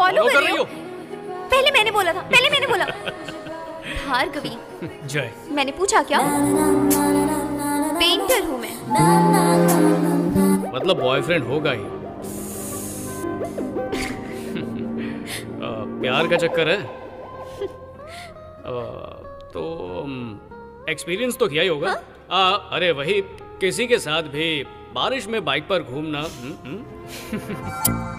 Follow कर रही हो? पहले मैंने बोला था, पहले मैंने बोला। भार्गवी। जय। मैंने पूछा क्या? पेंटर हूँ मैं। मतलब बॉयफ्रेंड होगा ही। प्यार का चक्कर है। तो एक्सपीरियंस तो किया ही होगा। हाँ? अरे वही, किसी के साथ भी बारिश में बाइक पर घूमना।